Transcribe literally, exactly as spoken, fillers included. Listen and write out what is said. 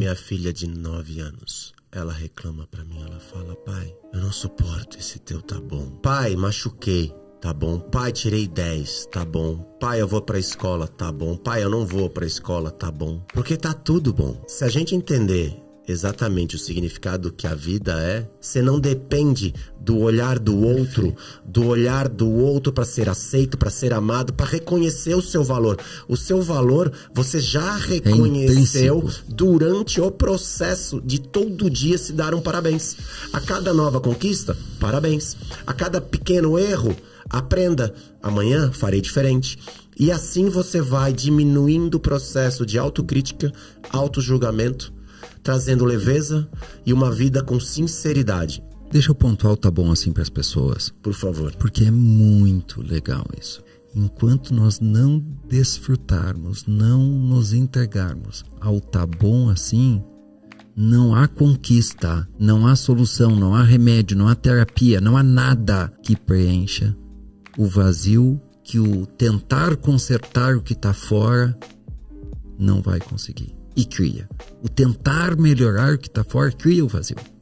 Minha filha de nove anos, ela reclama pra mim, ela fala: pai, eu não suporto esse teu tá bom. Pai, machuquei, tá bom. Pai, tirei dez, tá bom. Pai, eu vou pra escola, tá bom. Pai, eu não vou pra escola, tá bom. Porque tá tudo bom. Se a gente entender exatamente o significado que a vida é, você não depende do olhar do outro, do olhar do outro para ser aceito, para ser amado, para reconhecer o seu valor. O seu valor você já reconheceu é durante o processo de todo dia se dar um parabéns. A cada nova conquista, parabéns. A cada pequeno erro, aprenda. Amanhã farei diferente. E assim você vai diminuindo o processo de autocrítica, autojulgamento, trazendo leveza e uma vida com sinceridade. Deixa eu pontuar o tá bom assim para as pessoas. Por favor. Porque é muito legal isso. Enquanto nós não desfrutarmos, não nos entregarmos ao tá bom assim, não há conquista, não há solução, não há remédio, não há terapia, não há nada que preencha o vazio que o tentar consertar o que está fora não vai conseguir. E cria. O tentar melhorar o que está fora cria o vazio.